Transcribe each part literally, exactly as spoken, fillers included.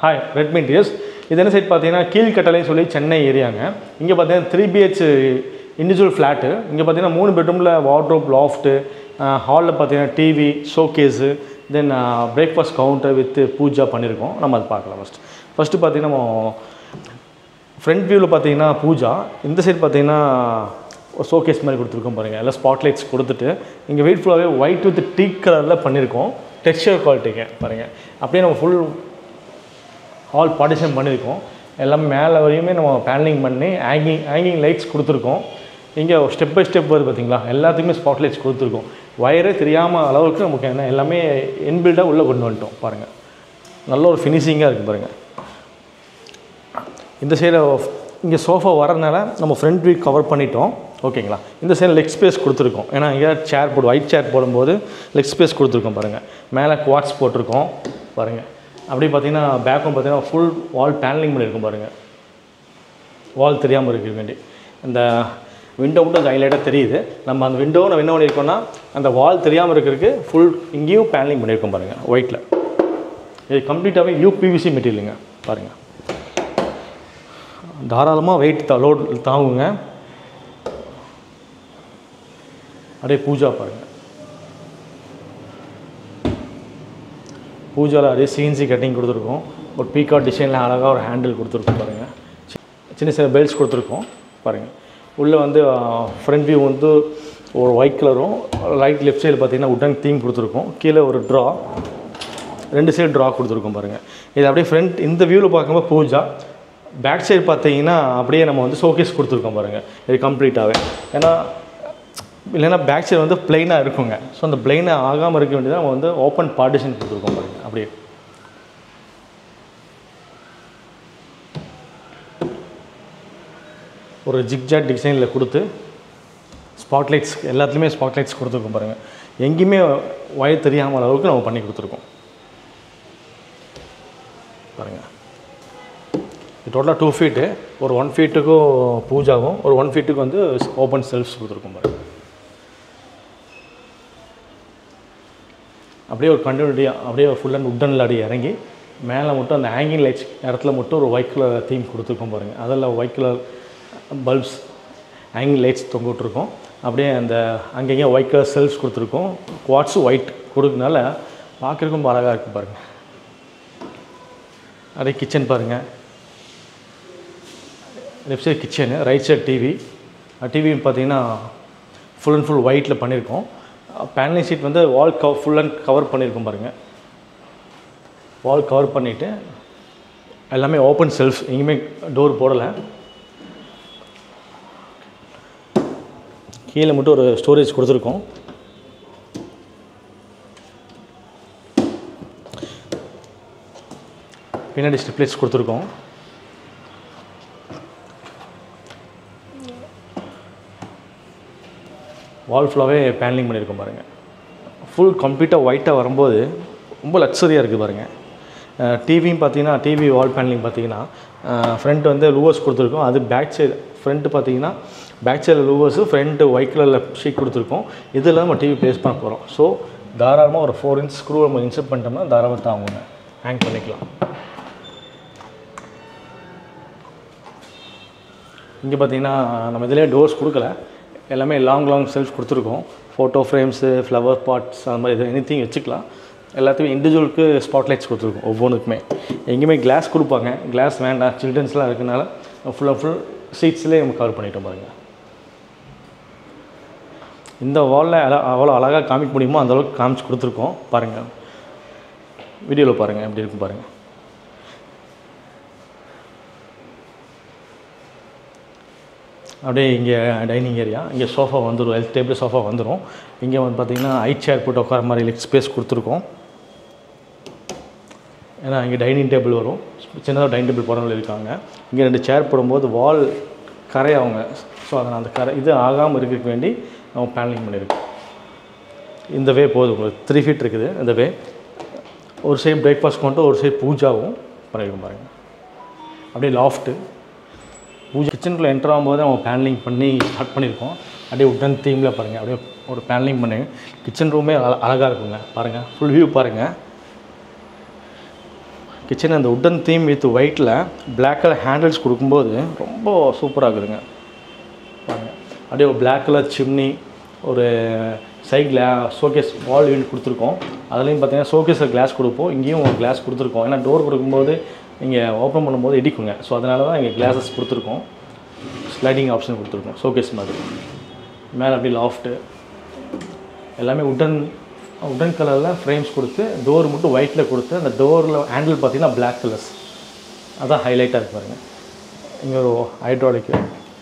Hi, Redme Interio. This is a Chennai area. Here is three B H individual flat. Here is three bedroom wardrobe, loft, uh, hall, T V, showcase, then uh, breakfast counter with puja. First, first front view puja. In this side, showcase spotlights. Here white floor white with teak color texture quality. Full all partition பண்ணிருக்கோம் எல்லாம் மேல வரையுமே நம்ம panelling பண்ணி hanging hanging lights கொடுத்திருக்கோம் இங்க step by step வருது பாத்தீங்களா எல்லாத்துக்குமே ஸ்பாட் லைட்ஸ் கொடுத்திருக்கோம் வயரே தெரியாம அளவுக்கு நமக்கு என்ன எல்லாமே இன்பில்டா உள்ள கொண்டு வந்துட்டோம் பாருங்க நல்ல ஒரு ஃபினிஷிங்கா இருக்கு பாருங்க இந்த சைடு இங்க சோஃபா வரறனால நம்ம ஃப்ரண்ட் வியூ கவர் பண்ணிட்டோம் ஓகேங்களா இந்த சைடு லெக் ஸ்பேஸ் கொடுத்திருக்கோம் ஏனா இங்க சேர் போடு ஒயிட் சேர் போடும்போது லெக் ஸ்பேஸ் கொடுத்திருக்கோம் பாருங்க மேல குவார்ட்ஸ் போட்டுருக்கோம் பாருங்க அப்படி பாத்தீங்கன்னா பேக்கும் பாத்தீங்கன்னா ফুল வால் பேனலிங் பண்ணிருக்கோம் பாருங்க வால் தெரியாம இருக்கு வேண்டி இந்த விண்டோ மட்டும் ஹைலைட்டா தெரியுது நம்ம அந்த விண்டோ நான் என்ன பண்ணிருக்கோம்னா அந்த வால் தெரியாம இருக்குருக்கு ফুল இங்கேயும் பேனலிங் பண்ணிருக்கோம் பாருங்க ஒயிட்ல இது கம்ப்ளீட்டாவே U P V C மெட்டீரியலுங்க பாருங்க தாராளமா weight லோட் தாங்குங்க அப்படியே பூஜா பாருங்க பூஜால அதே C N C கட்டிங் கொடுத்திருக்கோம் ஒரு பீகாக் டிசைன்ல அழகா ஒரு ஹேண்டில் கொடுத்திருக்கோம் பாருங்க சின்ன சின்ன பெல்ட்ஸ் கொடுத்திருக்கோம் பாருங்க உள்ள வந்து ஃப்ரண்ட் வியூ வந்து ஒரு ஒயிட் கலரும் ரைட் லெஃப்ட் சைடு பாத்தீங்கன்னா வுடன் தீம் கொடுத்திருக்கோம் கீழ ஒரு டிரா ரெண்டு சைடு டிரா கொடுத்திருக்கோம் பாருங்க இது அப்படியே ஃப்ரண்ட் இந்த வியூல பாக்கும்போது பூஜா பேக் சைடு பாத்தீங்கன்னா அப்படியே நம்ம வந்து ஷோகேஸ் கொடுத்திருக்கோம் பாருங்க இது கம்ப்ளீட்டாவே ஏனா இல்லனா பேக் சைடு வந்து ப்ளைனா இருக்குங்க சோ அந்த ப்ளைனா ஆகாம இருக்க வேண்டியது நம்ம வந்து ஓபன் பார்ட்டிஷன் கொடுத்திருக்கோம் பாருங்க அப்படியே ஒரு ஜிக்ஜாக் டிசைன்ல கொடுத்து ஸ்பாட்லைட்ஸ் எல்லாத்துலயுமே ஸ்பாட்லைட்ஸ் கொடுத்திருக்கோம் பாருங்க எங்கயுமே வயர் தெரியாம அளவுக்கு நம்ம பண்ணி கொடுத்திருக்கோம் பாருங்க இது டோட்டலா two feet ஒரு one feet க்கு பூஜாவும் ஒரு one feet க்கு வந்து ஓபன் செல்ஃப்ஸ் கொடுத்திருக்கோம் பாருங்க அப்படியே ஒரு கண்டினியூட்டியா அப்படியே ஃபுல் அண்ட் வுடன் அடி இறங்கி மேலே மட்டும் அந்த ஹேங்கிங் லைட்ஸ் இடத்துல மட்டும் ஒரு ஒயிட் கலர் தீம் கொடுத்துருக்கோம் பாருங்க அதெல்லாம் white colour bulbs hanging lights தொங்க விட்டுருக்கோம் அப்படியே அந்த அங்கங்கே ஒயிட் கலர் செல்ஃப்ஸ் கொடுத்துருக்கோம் குவார்ட்ஸ் ஒயிட் கொடுக்கனால பார்க்கறதுக்கும் அழகாக இருக்கு பாருங்க அப்படியே கிச்சன் பாருங்க left side kitchen right side TV TV பார்த்தீங்கன்னா ஃபுல் அண்ட் ஃபுல் ஒயிட்ல பண்ணியிருக்கோம் பேனலிங் ஷீட் வந்து wall cover full and cover பண்ணியிருக்கோம் பாருங்க வால் கவர் பண்ணிட்டு எல்லாமே ஓப்பன் செல்ஃப் எங்கேயுமே டோர் போடலை கீழே மட்டும் ஒரு ஸ்டோரேஜ் கொடுத்துருக்கோம் பின்னாடி ஸ்ட்ரிப்லைட்ஸ் கொடுத்துருக்கோம் வால் ஃபுல்லாவே பேனலிங் பண்ணிருக்கோம் பாருங்க ஃபுல் கம்ப்ளீட்டா ஒயிட்டா வரும்போது ரொம்ப லக்ஸரியா இருக்கு பாருங்க டிவியும் பாத்தீங்கன்னா டிவி வால் பேனலிங் பாத்தீங்கன்னா ஃப்ரண்ட் வந்து லூவர்ஸ் கொடுத்திருக்கோம் அது பேக் சைடு ஃப்ரண்ட் பாத்தீங்கன்னா back side louvres front white கலர்ல ஷீட் கொடுத்திருக்கோம் இதெல்லாம் நம்ம டிவி ப்ளேஸ் பண்ண போறோம் சோ தாராளமா ஒரு four inch ஸ்க்ரூ நம்ம இன்சர்ட் பண்ணிட்டோம்னா தாராளமா தாங்குங்க ஹேங் பண்ணிக்கலாம் இங்க பாத்தீங்கன்னா நம்ம இதிலே டோர்ஸ் கொடுக்கல எல்லாமே லாங் லாங் செல்ஃப் கொடுத்துருக்கோம் ஃபோட்டோ ஃப்ரேம்ஸு ஃப்ளவர் பாட்ஸ் அந்த மாதிரி எனிதிங் வச்சுக்கலாம் எல்லாத்துக்கும் இண்டிவிஜுவலுக்கு ஸ்பாட்லைட்ஸ் கொடுத்துருக்கோம் ஒவ்வொன்றுக்குமே எங்கேயுமே கிளாஸ் கொடுப்பாங்க கிளாஸ் வேண்டாம் சில்ட்ரன்ஸ்லாம் இருக்கனால ஃபுல் அண்ட் ஃபுல் சீட்ஸ்லேயே நம்ம கவர் பண்ணிட்டோம் பாருங்கள் இந்த வாலில் அவ்வளோ அழகாக காமிக்க முடியுமோ அந்தளவுக்கு காமிச்சு கொடுத்துருக்கோம் பாருங்கள் வீடியோவில் பாருங்கள் எப்படி இருக்கும் பாருங்கள் அப்படியே இங்கே டைனிங் ஏரியா இங்கே சோஃபா வந்துடும் எல் டேபிள் சோஃபா வந்துடும் இங்கே வந்து பார்த்தீங்கன்னா ஹைட் சேர் போட்டு உட்கார மாதிரி லெக் ஸ்பேஸ் கொடுத்துருக்கோம் ஏன்னா இங்கே டைனிங் டேபிள் வரும் சின்னதாக டைனிங் டேபிள் போகிறவங்க இருக்காங்க இங்கே ரெண்டு சேர் போடும்போது வால் கரையாகுங்க ஸோ அதை அந்த கரை இது ஆகாமல் இருக்க வேண்டி நம்ம பேனலிங் பண்ணியிருக்கோம் இந்த வே போதும் உங்களுக்கு த்ரீ ஃபீட் இருக்குது இந்த வே ஒரு சைடு பிரேக்ஃபாஸ்ட் கொண்டு ஒரு சைடு பூஜாவும் பண்ணியிருக்கோம் பாருங்கள் அப்படியே லாஃப்ட்டு பூஜை கிச்சனுக்குள்ளே என்டர் ஆகும்போது நம்ம பேனலிங் பண்ணி ஸ்டார்ட் பண்ணியிருக்கோம் அப்படியே உடன் தீமில் பாருங்கள் அப்படியே ஒரு பேனலிங் பண்ணி கிச்சன் ரூமே அழகாக இருக்குங்க பாருங்கள் ஃபுல் வியூ பாருங்கள் கிச்சன் அந்த உட்டன் தீம் வித் ஒயிட்டில் பிளாக் கலர் ஹேண்டில்ஸ் கொடுக்கும்போது ரொம்ப சூப்பராக இருக்குதுங்க. அப்படியே ஒரு பிளாக் கலர் சிம்னி, ஒரு side glass showcase wall unit கொடுத்துருக்கோம். அதுலேயும் பார்த்தீங்கன்னா ஷோகேஸில் கிளாஸ் கொடுப்போம், இங்கேயும் ஒரு கிளாஸ் கொடுத்துருக்கோம். ஏன்னா டோர் கொடுக்கும்போது நீங்கள் ஓப்பன் பண்ணும்போது இடிக்குங்க. ஸோ அதனால தான் இங்கே கிளாஸஸ் கொடுத்துருக்கோம். ஸ்லைடிங் ஆப்ஷன் கொடுத்துருக்கோம் ஷோகேஸ் மாதிரி. மேலே அப்படி லாஃப்ட்டு எல்லாமே உட்டன் உட்டன் கலரில் ஃப்ரேம்ஸ் கொடுத்து டோர் மட்டும் ஒயிட்டில் கொடுத்து அந்த டோரில் ஹேண்டில் பார்த்தீங்கன்னா பிளாக் கலர்ஸ், அதான் ஹைலைட்டாக இருக்கு பாருங்கள். இங்கே ஒரு ஹைட்ராலிக்கு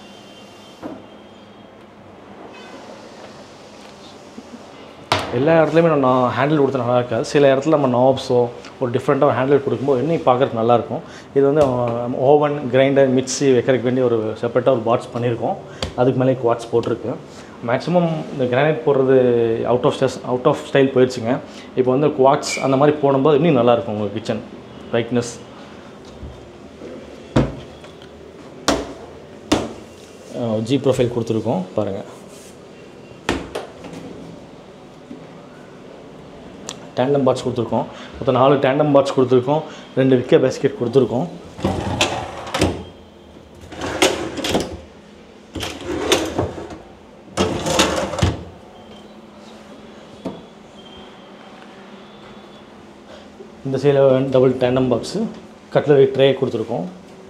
எல்லா இடத்துலையுமே நான் ஹேண்டில் கொடுத்தா நல்லா இருக்காது. சில இடத்துல நம்ம நாப்ஸோ ஒரு டிஃப்ரெண்ட்டாக ஹேண்டில் கொடுக்கும்போது இன்னும் பார்க்குறதுக்கு நல்லாயிருக்கும். இது வந்து ஓவன், கிரைண்டர், மிக்ஸி வைக்கிறதுக்கு வேண்டி ஒரு செப்பரேட்டாக ஒரு பாட்ஸ் பண்ணியிருக்கோம். அதுக்கு மேலே குவாட்ஸ் போட்டிருக்கு. மேக்ஸிமம் இந்த கிரானைட் போடுறது out of stays out of style போயிடுச்சுங்க. இப்போ வந்து குவாட்ஸ் அந்த மாதிரி போடும்போது இன்னும் நல்லாயிருக்கும் உங்கள் கிச்சன் பிரைட்னஸ். ஜி ப்ரொஃபைல் கொடுத்துருக்கோம் பாருங்கள். டேண்டம் பாட்ஸ் கொடுத்துருக்கோம். மொத்தம் நாலு டேண்டம் பாட்ஸ் கொடுத்துருக்கோம். ரெண்டு விக்க பேஸ்கெட் கொடுத்துருக்கோம். இந்த சைடில் double tandem box, cutlery tray கொடுத்துருக்கோம்.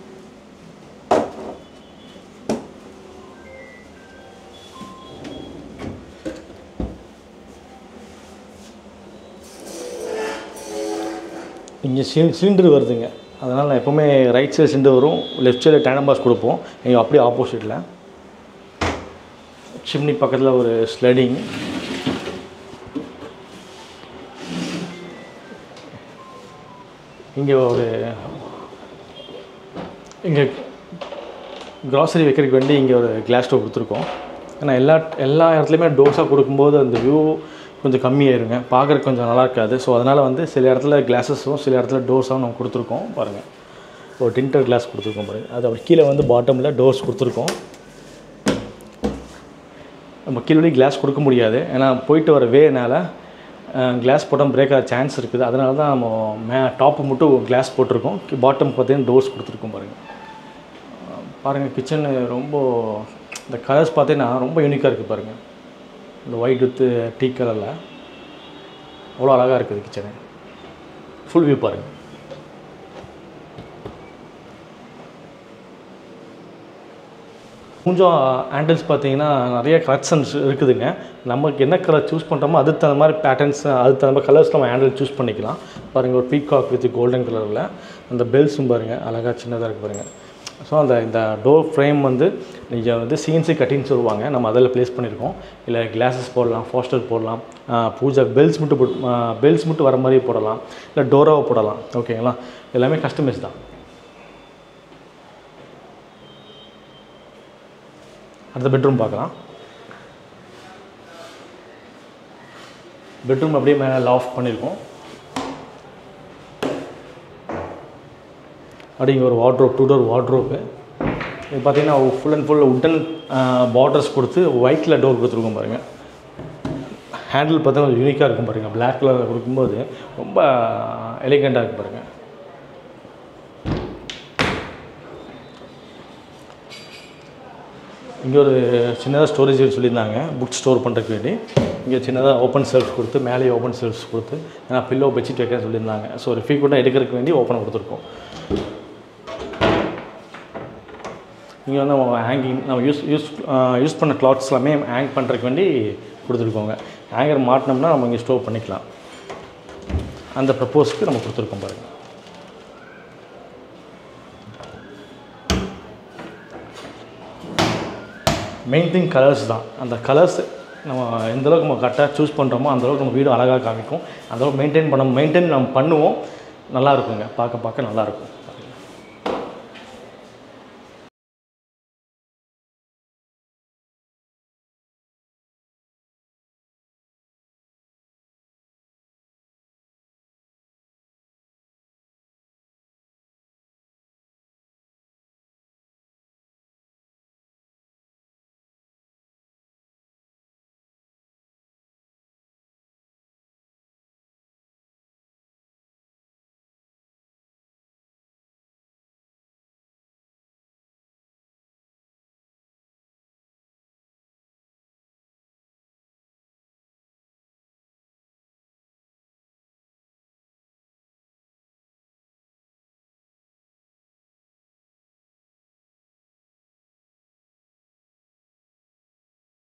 இங்கே சி சிலிண்டர் வருதுங்க. அதனால் நான் எப்போவுமே ரைட் சைடு சிலிண்டர் வரும், லெஃப்ட் சைடில் டேண்டம் பாக்ஸ் கொடுப்போம். இங்கே அப்படியே ஆப்போசிட்டில் சிம்னி பக்கத்தில் ஒரு ஸ்லைடிங். இங்கே ஒரு இங்கே க்ராசரி வைக்கிறதுக்கு வேண்டி இங்கே ஒரு கிளாஸ் டோர் கொடுத்துருக்கோம். ஏன்னா எல்லா எல்லா இடத்துலையுமே டோர்ஸாக கொடுக்கும்போது அந்த வியூ கொஞ்சம் கம்மியாயிருங்க, பார்க்குறதுக்கு கொஞ்சம் நல்லா இருக்காது. ஸோ அதனால் வந்து சில இடத்துல கிளாஸஸும் சில இடத்துல டோர்ஸாகவும் நம்ம கொடுத்துருக்கோம் பாருங்கள். ஒரு டின்டர் கிளாஸ் கொடுத்துருக்கோம் பாருங்கள். அது அப்படி கீழே வந்து பாட்டமில் டோர்ஸ் கொடுத்துருக்கோம். நம்ம கீழே கிளாஸ் கொடுக்க முடியாது, ஏன்னா போயிட்டு வர வேனால கிளாஸ் போட்டால் பிரேக் ஆக சான்ஸ் இருக்குது. அதனால தான் நம்ம மே டாப்பு மட்டும் கிளாஸ் போட்டிருக்கோம். பாட்டம் பார்த்தீங்கன்னா டோர்ஸ் கொடுத்துருக்கோம் பாருங்கள். பாருங்கள் கிச்சன் ரொம்ப இந்த கலர்ஸ் பார்த்தீங்கன்னா ரொம்ப யூனிக்காக இருக்குது பாருங்கள். இந்த ஒயிட் வித்து டீ கலரில் அவ்வளோ அழகாக இருக்குது கிச்சனு. ஃபுல் வியூ பாருங்கள். கொஞ்சம் ஹேண்டில்ஸ் பார்த்தீங்கன்னா நிறைய கலெக்ஷன்ஸ் இருக்குதுங்க. நமக்கு என்ன கலர் சூஸ் பண்ணுறோமோ அதுக்கு தகுந்த மாதிரி பேட்டர்ன்ஸ், அதுக்கு தகுந்த மாதிரி கலர்ஸ் நம்ம ஹேண்டில் சூஸ் பண்ணிக்கலாம். பாருங்கள் ஒரு பீகாக் வித் கோல்டன் கலரில் அந்த பெல்ஸும் பாருங்கள் அழகாக சின்னதாக இருக்குது பாருங்கள். ஸோ அந்த இந்த டோர் ஃப்ரேம் வந்து நீங்கள் வந்து சிஎன்சி கட்டின்னு சொல்லுவாங்க, நம்ம அதில் ப்ளேஸ் பண்ணியிருக்கோம். இல்லை கிளாஸஸ் போடலாம், ஃபாஸ்டர் போடலாம், பூஜா பெல்ஸ் மட்டும் போட் பெல்ஸ் மட்டும் வர மாதிரி போடலாம், இல்லை டோராவை போடலாம். ஓகேங்களா, எல்லாமே கஸ்டமைஸ் தான். அடுத்த பெட்ரூம் பார்க்கலாம். பெட்ரூம் அப்படியே மேலே லாஃப்ட் பண்ணியிருக்கோம். அப்படிங்க ஒரு வார்ட்ரோப், டூ டோர் வார்ட்ரோப்பு. இது பார்த்தீங்கன்னா full and full wooden borders கொடுத்து ஒயிட்டில் டோர் கொடுத்துருக்கோம் பாருங்கள். ஹேண்டில் பார்த்தா கொஞ்சம் யூனிக்காக இருக்கும் பாருங்கள். பிளாக் கலரில் கொடுக்கும்போது ரொம்ப எலிகண்ட்டாக இருக்குது பாருங்கள். இங்கே ஒரு சின்னதாக ஸ்டோரேஜ் சொல்லியிருந்தாங்க, புக் ஸ்டோர் பண்ணுறதுக்கு வேண்டி. இங்கே சின்னதாக ஓப்பன் செல்ஃப் கொடுத்து மேலேயே ஓப்பன் செல்ஃப்ஸ் கொடுத்து, ஏன்னா பில்லோ பெட்ஷீட் வைக்க சொல்லியிருந்தாங்க. ஸோ ஒரு ஃப்ரீக்வெண்ட்டாக எடுக்கிறதுக்கு வேண்டி ஓப்பன் கொடுத்துருக்கோம். இங்கே வந்து நம்ம ஹேங்கிங் நம்ம யூஸ் யூஸ் யூஸ் பண்ண கிளாத்ஸ் எல்லாமே ஹேங் பண்ணுறதுக்கு வேண்டி கொடுத்துருக்கோங்க. ஹேங்கர் மாட்டினோம்னா நம்ம இங்கே ஸ்டோர் பண்ணிக்கலாம். அந்த ப்ரப்போஸ்க்கு நம்ம கொடுத்துருக்கோம் பாருங்கள். மெயின் திங் கலர்ஸ் தான். அந்த கலர்ஸ் நம்ம எந்தளவுக்கு நம்ம கரெக்டாக சூஸ் பண்ணுறோமோ அந்தளவுக்கு நம்ம வீடு அழகாக காமிக்கும். அந்தளவுக்கு மெயின்டைன் பண்ண மெயின்டைன் நம்ம பண்ணுவோம், நல்லாயிருக்குங்க, பார்க்க பார்க்க நல்லாயிருக்கும்.